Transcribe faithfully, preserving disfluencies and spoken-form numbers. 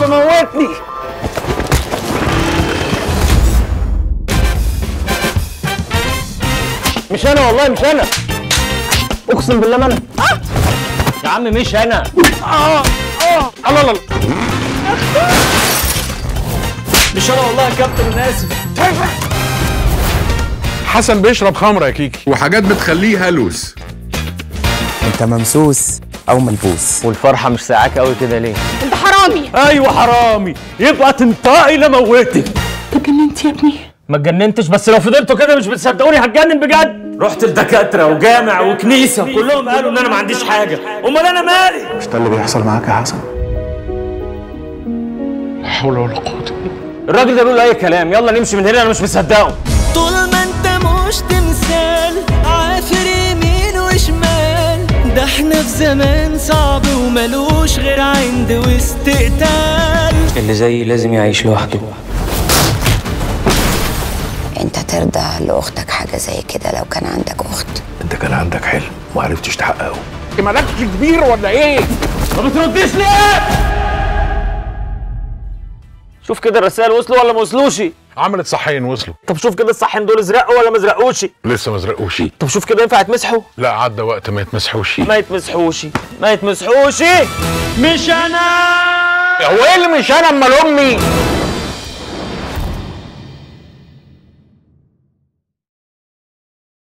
موتني. مش انا والله، مش انا، اقسم بالله ما انا. آه. يا عم مش انا. اه اه الله الله. مش انا والله يا كابتن، انا اسف. حسن بيشرب خمره يا كيكي وحاجات بتخليه هلوس. انت ممسوس او ملبوس. والفرحه مش ساعاك قوي كده ليه؟ انت حرامي. ايوه حرامي، يبقى تنطقي لموتك. اتجننت يا ابني؟ ما اتجننتش، بس لو فضلتوا كده مش بتصدقوني هتجنن بجد. رحت لدكاتره وجامع وكنيسه كلهم قالوا ان انا ما عنديش حاجه، امال انا مالي؟ مش ده اللي بيحصل معاك يا حسن؟ لا حول ولا قوه. الراجل ده بيقول اي كلام، يلا نمشي من هنا، انا مش مصدقه. طول ما انت مش تمثال عافر يمين وشمال، ده احنا في زمان صعب وملوش غير عند واستقتال. اللي زيي لازم يعيش لوحده. انت ترضى لاختك حاجه زي كده لو كان عندك اخت؟ انت كان عندك حلم ومعرفتش تحققه. مالكش كبير ولا ايه؟ ما بترديش ليه؟ شوف كده الرسائل وصلوا ولا ما وصلوش؟ عملت صحين وصلوا. طب شوف كده الصحين دول ازرقوا ولا ما ازرقوش؟ لسه ما ازرقوش. طب شوف كده ينفع يتمسحوا؟ لا عدى وقت ما يتمسحوش. ما يتمسحوش ما يتمسحوش. مش انا. هو ايه اللي مش انا امال امي؟